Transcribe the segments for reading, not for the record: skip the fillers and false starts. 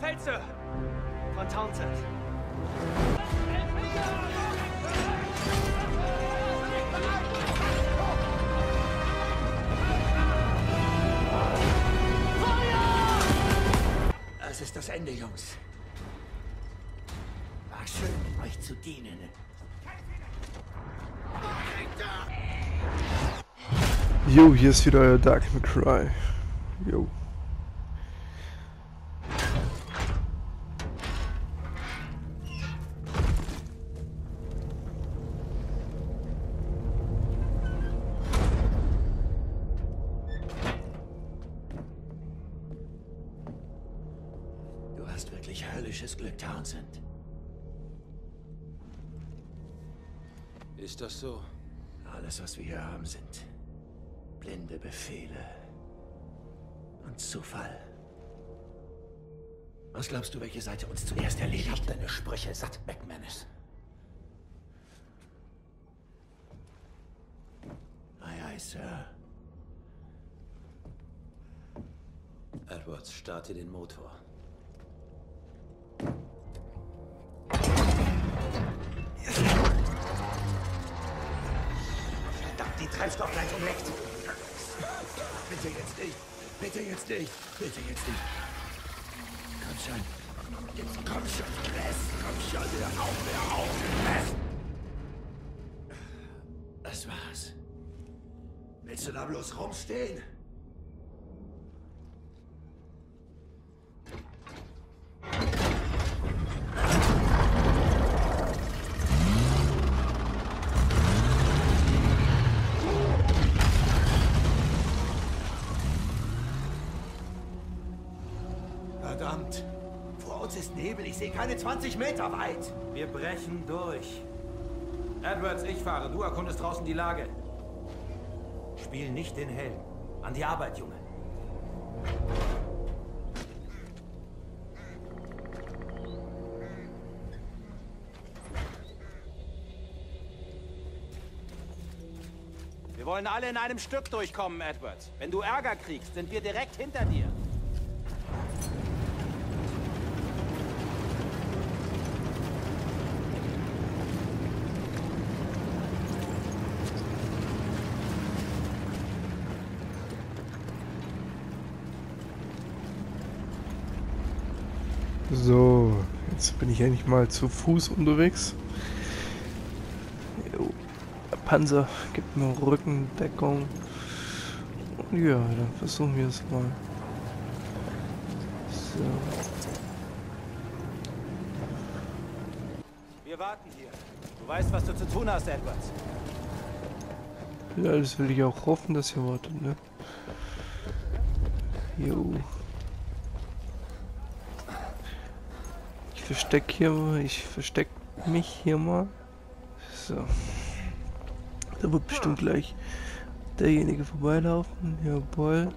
Sir. Von Townsend. Das ist das Ende, Jungs. War schön, euch zu dienen. Jo, hier ist wieder euer Dark McCry. Jo. Du hast wirklich höllisches Glück, Townsend. Ist das so? Alles, was wir hier haben, sind blinde Befehle und Zufall. Was glaubst du, welche Seite uns zuerst erledigt? Ich hab deine Sprüche satt, McManus. Aye, aye, Sir. Edwards, starte den Motor. Verdammt, die Treibstoffleitung leckt. Bitte jetzt nicht. Bitte jetzt nicht. Bitte jetzt nicht. Komm schon. Jetzt komm schon, Chris. Komm schon, hör auf, Chris. Das war's. Willst du da bloß rumstehen? Verdammt! Vor uns ist Nebel, ich sehe keine 20 Meter weit! Wir brechen durch. Edwards, ich fahre. Du erkundest draußen die Lage. Spiel nicht den Helm. An die Arbeit, Junge. Wir wollen alle in einem Stück durchkommen, Edwards. Wenn du Ärger kriegst, sind wir direkt hinter dir. So, jetzt bin ich endlich mal zu Fuß unterwegs. Jo, der Panzer gibt mir Rückendeckung. Und ja, dann versuchen wir es mal. So. Wir warten hier. Du weißt, was du zu tun hast, Edwards. Ja, das will ich auch hoffen, dass ihr wartet, ne? Jo. Ich versteck mich hier mal. So. Da wird bestimmt gleich derjenige vorbeilaufen. Jawohl.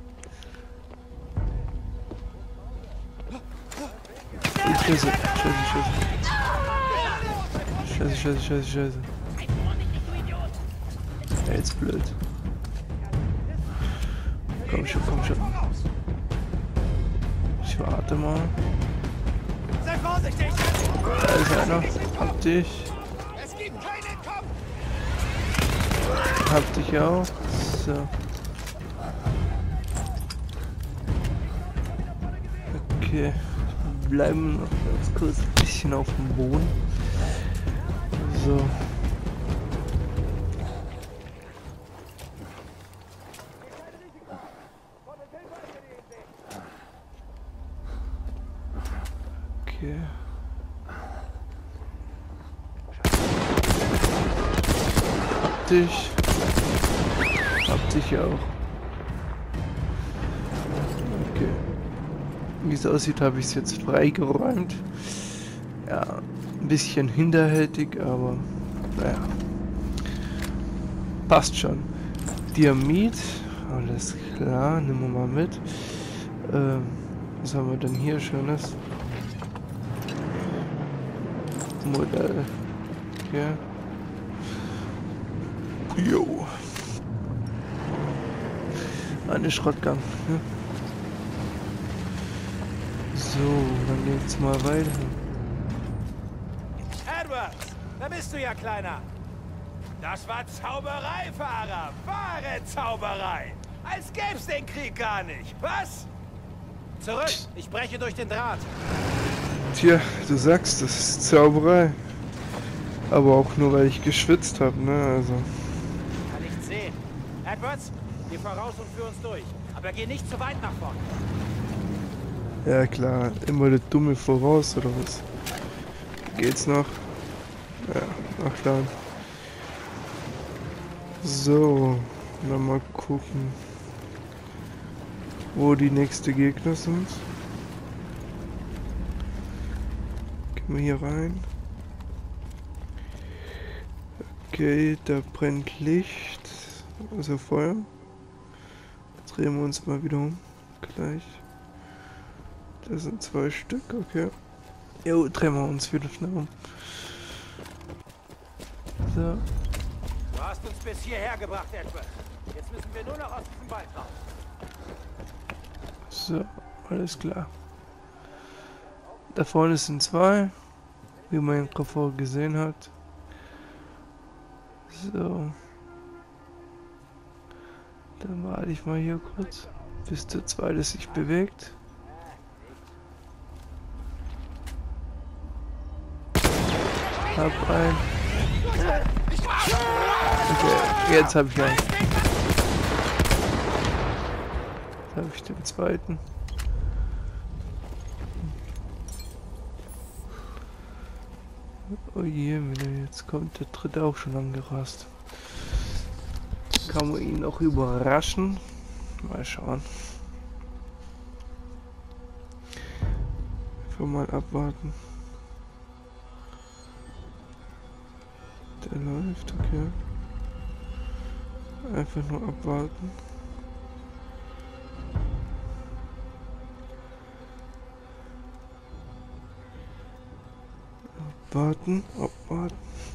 Scheiße. Scheiße. Ja, jetzt blöd. Komm schon. Ich warte mal. Sei vorsichtig! Da ist einer. Hab dich. Es gibt keinen Kopf! Hab dich auch. So. Okay. Wir bleiben noch ganz kurz ein bisschen auf dem Boden. So. Okay. Hab dich auch. Okay. Wie es aussieht, habe ich es jetzt freigeräumt. Ja, ein bisschen hinterhältig, aber naja. Passt schon. Diamit, alles klar, nehmen wir mal mit. Was haben wir denn hier Schönes? Modell. Okay. Jo. Eine Shotgun. Ne? So, dann geht's mal weiter. Edwards, da bist du ja, Kleiner. Das war Zauberei, Fahrer. Wahre Zauberei. Als gäb's den Krieg gar nicht. Was? Zurück. Ich breche durch den Draht. Tja, du sagst, das ist Zauberei. Aber auch nur, weil ich geschwitzt habe, ne? Also. Kann nichts sehen. Edwards, geh voraus und führ uns durch. Aber geh nicht zu weit nach vorne. Ja klar, immer der Dumme voraus, oder was? Geht's noch? Ja, ach klar. So, dann mal gucken, wo die nächsten Gegner sind. Gehen wir hier rein. Okay, da brennt Licht, also Feuer. Drehen wir uns mal wieder um, gleich. Das sind 2 Stück, okay. Jo, drehen wir uns wieder schnell um. So. Du hast uns bis hierher gebracht, Edward. Jetzt müssen wir nur noch aus diesem Wald raus. So, alles klar. Da vorne sind 2, wie man davor gesehen hat. So. Dann warte ich mal hier kurz, bis der zweite sich bewegt. Hab ein. Okay, jetzt habe ich einen. Jetzt habe ich den zweiten. Oh je, jetzt kommt der dritte auch schon angerast. Kann man ihn auch überraschen? Mal schauen. Einfach mal abwarten. Der läuft, okay. Einfach nur abwarten. Abwarten, abwarten.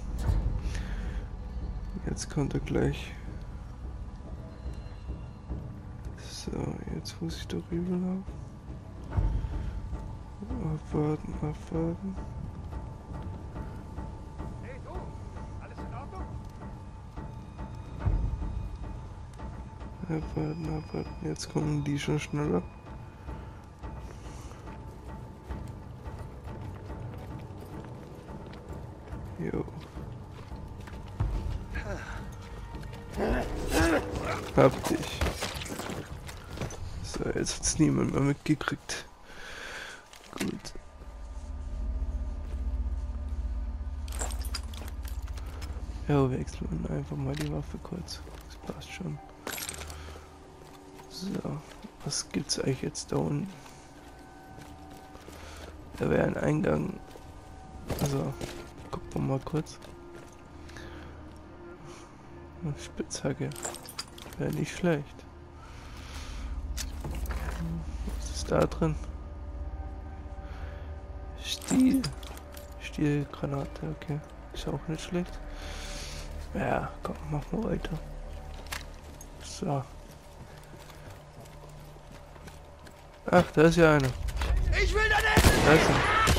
Jetzt kommt er gleich. So, jetzt muss ich darüber laufen. Abwarten, abwarten. Hey du, alles in Ordnung? Abwarten, abwarten. Jetzt kommen die schon schneller. Jo. Hab dich. So, jetzt hat's niemand mehr mitgekriegt. Gut. Ja, wechseln wir einfach mal die Waffe kurz. Das passt schon. So, was gibt's eigentlich jetzt da unten? Da wäre ein Eingang. Also, gucken wir mal kurz. Eine Spitzhacke. Wäre nicht schlecht. Was ist da drin? Stiel. Stielgranate, okay. Ist auch nicht schlecht. Ja, komm, machen wir weiter. So. Ach, da ist ja einer. Ich will da nicht! Da ist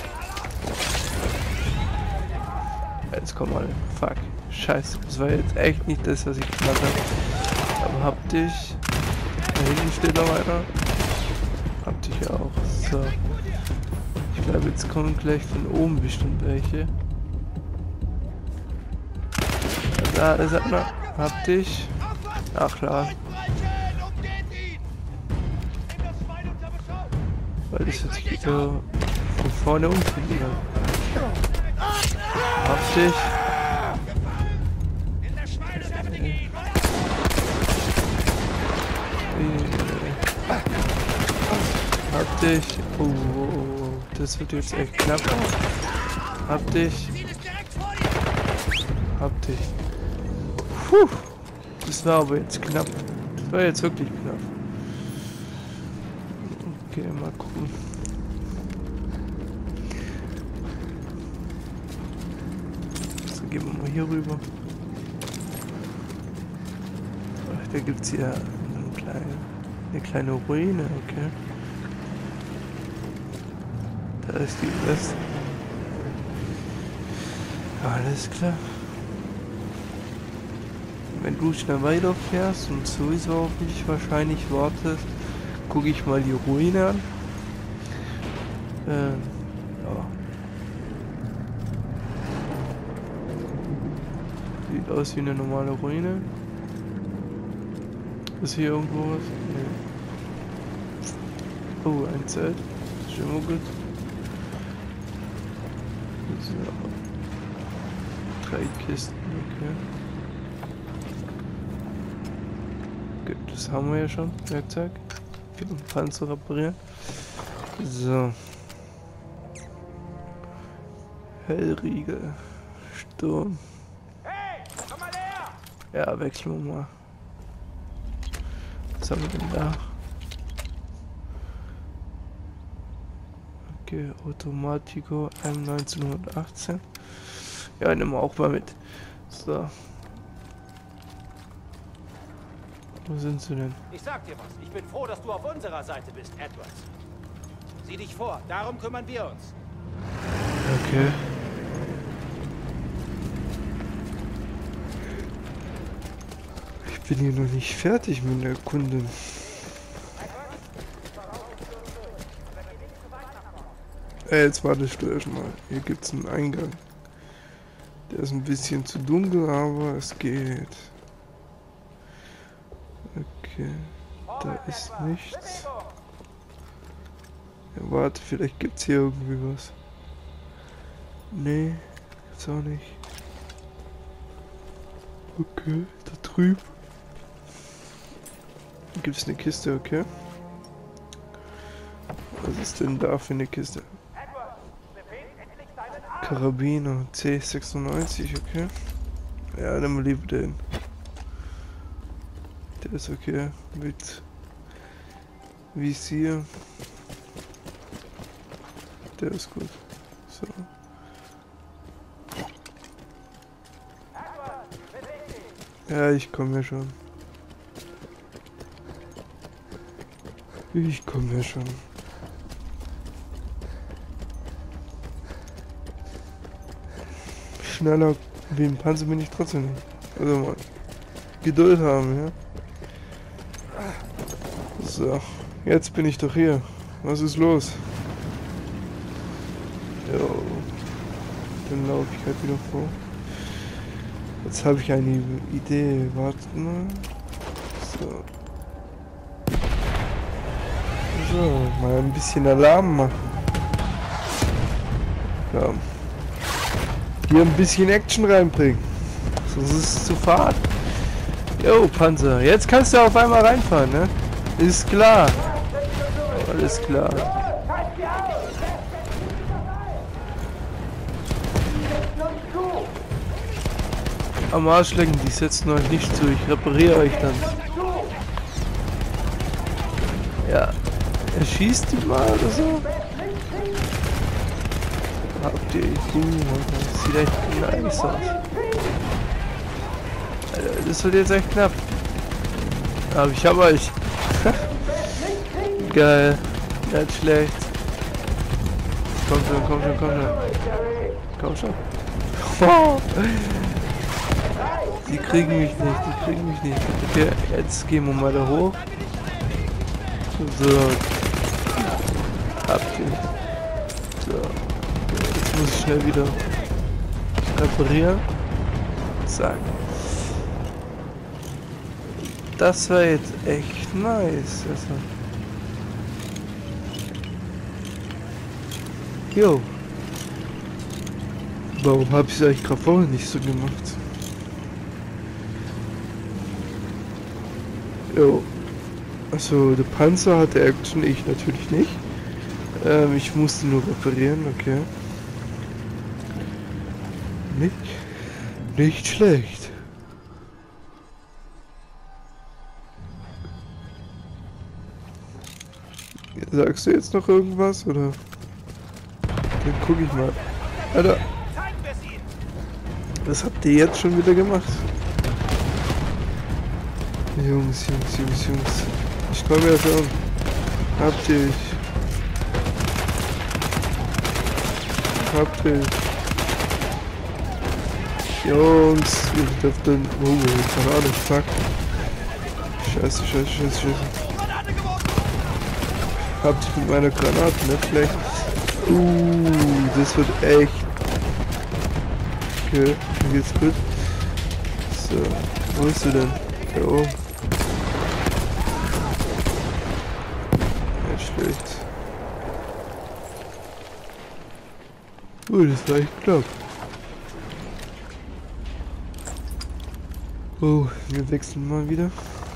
er. Jetzt komm mal. Fuck. Scheiße. Das war jetzt echt nicht das, was ich gemacht habe. Aber hab dich. Da hinten steht noch einer. Hab dich auch. So. Ich glaube, jetzt kommen gleich von oben bestimmt welche. Da ist einer. Hab dich. Ach klar. Weil das jetzt wieder von vorne umfinden kann. Hab dich. Hab dich. Oh, das wird jetzt echt knapp. Hab dich. Hab dich. Puh. Das war aber jetzt knapp. Das war jetzt wirklich knapp. Okay, mal gucken. So, gehen wir mal hier rüber. Ach, da gibt es hier eine kleine Ruine, okay. Da ist die West. Alles klar. Wenn du schnell weiterfährst und sowieso auf mich wahrscheinlich wartest, gucke ich mal die Ruine an. Ja. Sieht aus wie eine normale Ruine. Ist hier irgendwo was? Nee. Oh, ein Zelt. Ist immer gut. So. 3 Kisten, okay. Gut, das haben wir ja schon. Werkzeug. Für den Panzer reparieren. So. Hellriegel. Sturm. Hey, komm mal her! Ja, wechseln wir mal. Was haben wir denn da? Okay, Automatico M1918. Ja, nehmen wir auch mal mit. So. Wo sind sie denn? Ich sag dir was. Ich bin froh, dass du auf unserer Seite bist, Edwards. Sieh dich vor. Darum kümmern wir uns. Okay. Ich bin hier noch nicht fertig mit der Kundin. Jetzt wartest du erstmal. Hier gibt es einen Eingang. Der ist ein bisschen zu dunkel, aber es geht. Okay. Da ist nichts. Ja, warte, vielleicht gibt es hier irgendwie was. Nee, gibt's auch nicht. Okay, da drüben. Gibt es eine Kiste, okay. Was ist denn da für eine Kiste? Karabiner C96, okay. Ja, nimm mal lieber den. Der ist okay. Mit Visier. Der ist gut. So. Ja, ich komme ja schon. Ich komme ja schon. Schneller wie ein Panzer bin ich trotzdem nicht. Also mal Geduld haben, ja. So, jetzt bin ich doch hier. Was ist los? Jo. Dann laufe ich halt wieder vor. Jetzt habe ich eine Idee. Wartet mal. So. So, mal ein bisschen Alarm machen. Ja. Hier ein bisschen Action reinbringen. Sonst ist es zu fahren. Jo, Panzer. Jetzt kannst du auf einmal reinfahren, ne? Ist klar. Alles klar. Am Arsch lecken, die setzen euch nicht zu. Ich repariere euch dann. Ja. Erschießt die mal oder so? Habt ihr Ideen? Das sieht echt nice aus. Alter, das wird jetzt echt knapp. Aber ich hab euch. Geil. Nicht schlecht. Komm schon, komm schon, komm schon. Komm schon. Oh. Die kriegen mich nicht, die kriegen mich nicht. Okay, jetzt gehen wir mal da hoch. So. Habt ihr. So. Jetzt muss ich schnell wieder reparieren. Zack. Das war jetzt echt nice. Also. Jo. Warum habe ich es eigentlich gerade vorher nicht so gemacht? Jo. Also der Panzer hatte Action, ich natürlich nicht. Ich musste nur reparieren, okay. Nicht schlecht. Sagst du jetzt noch irgendwas, oder? Dann guck ich mal. Alter. Was habt ihr jetzt schon wieder gemacht? Jungs. Ich komme ja schon. Habt ihr. Hab dich. Jungs, ich darf dann... Oh, Granate, fuck. Scheiße, scheiße, scheiße, scheiße. Hab dich mit meiner Granate, nicht schlecht. Das wird echt... Okay, dann geht's gut. So, wo bist du denn? Da oben. Nicht schlecht. Das war echt knapp. Oh, wir wechseln mal wieder.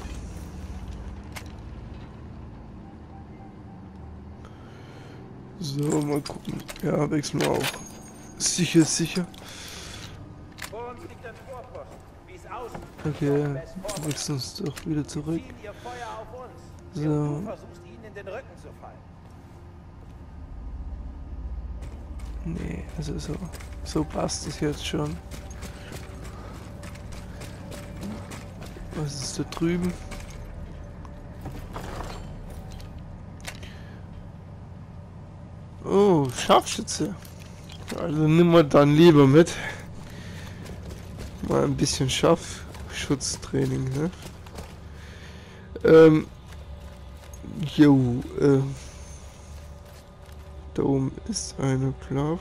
So, mal gucken. Ja, wechseln wir auch. Sicher, sicher. Vor uns liegt ein Vorposten. Wie es aussieht. Okay, wir wechseln uns doch wieder zurück. Ziehen ihr Feuer auf uns. So. Und du versuchst ihnen in den Rücken zu fallen. Nee, also so passt es jetzt schon. Was ist da drüben? Oh, Scharfschütze. Also nimm mal dann lieber mit. Mal ein bisschen Scharfschutztraining, ne? Jo, da oben ist eine Klav.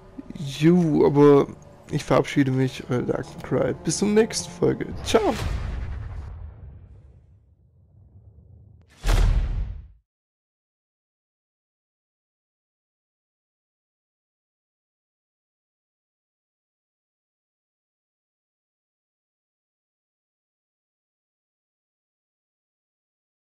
Jo, aber ich verabschiede mich, euer Dark Cry. Bis zum nächsten Folge. Ciao!